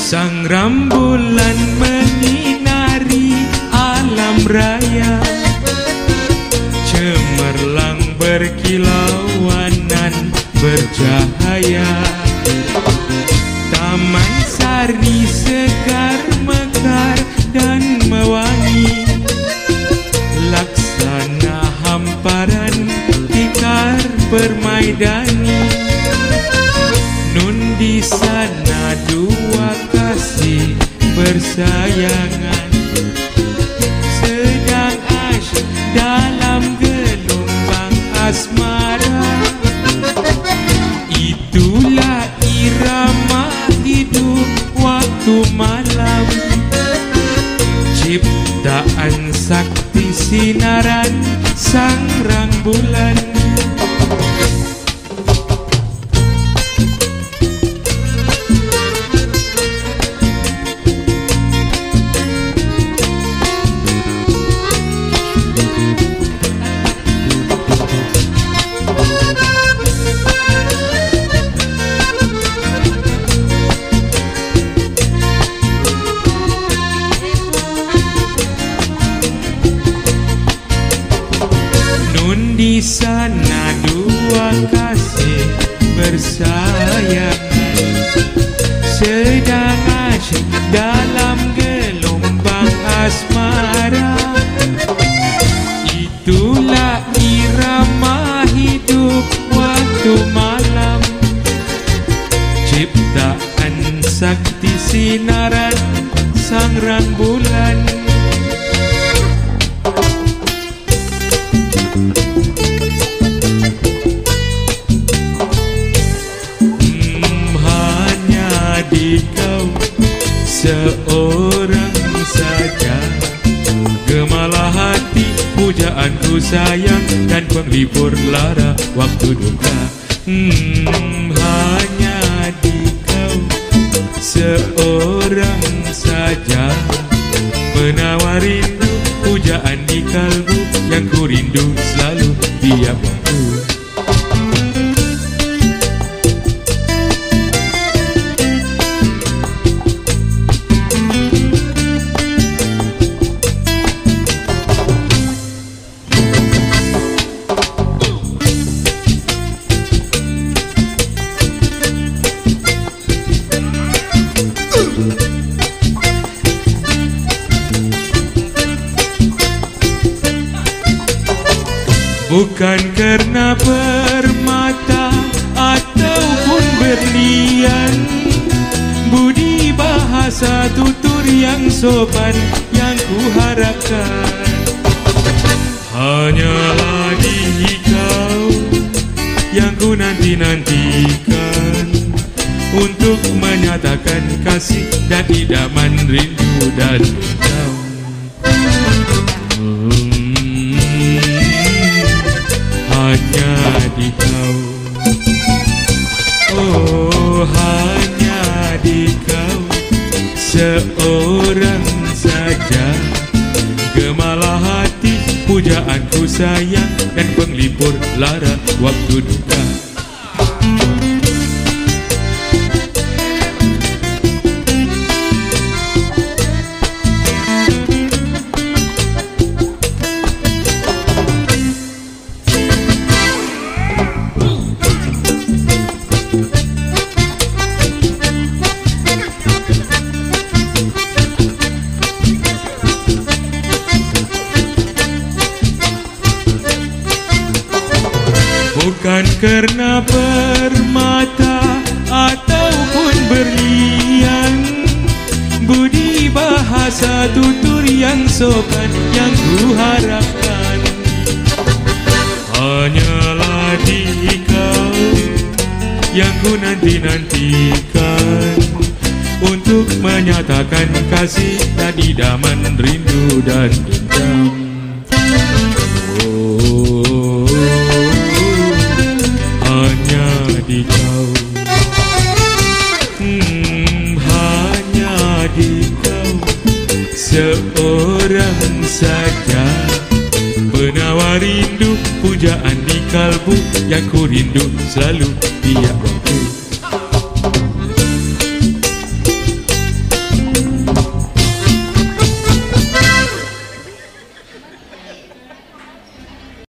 Sang rembulan menyinari alam raya, cemerlang berkilauanan bercahaya. Taman sari segar mekar dan mewangi, laksana hamparan tikar permaidani. Nun di sana dua kasih bersayangan, sedang asyik dalam gelombang asmara. Itulah irama hidup waktu malam, ciptaan sakti sinaran sang rembulan. Di sana dua kasih bersayangan, sedang asyik dalam gelombang asmara. Itulah irama hidup waktu malam, ciptaan sakti sinaran sang rembulan. Di kau seorang saja, gemalah hati pujaanku sayang dan penglipur lara waktu duka. Hanya di kau seorang saja, penawar rindu pujaan di kalbu yang ku rindu selalu tiap waktu. Bukan karena permata ataupun berlian, budi bahasa tutur yang sopan yang ku harapkan. Hanyalah di kau yang ku nanti-nantikan, untuk menyatakan kasih dan idaman rindu dan dendam. Hanya di kau, oh hanya di kau seorang saja, gemalah hati pujaanku sayang dan penglipur lara waktu duka. Bukan karena permata ataupun berlian, budi bahasa tutur yang sopan yang ku harapkan. Hanyalah di kau yang ku nanti-nantikan, untuk menyatakan kasih dan idaman rindu dan dendam. Di kau, hanya di kau seorang saja, penawar rindu pujaan di kalbu yang ku rindu selalu tiap waktu.